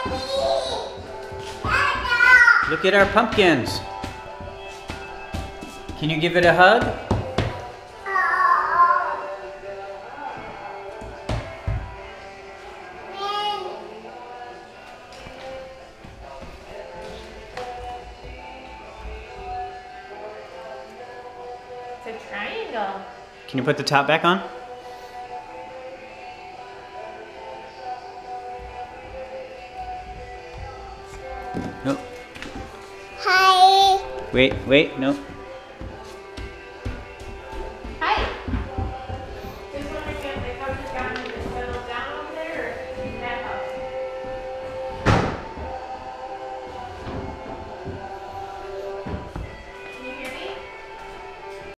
Look at our pumpkins. Can you give it a hug? It's a triangle. Can you put the top back on? Nope. Hi. Wait, no.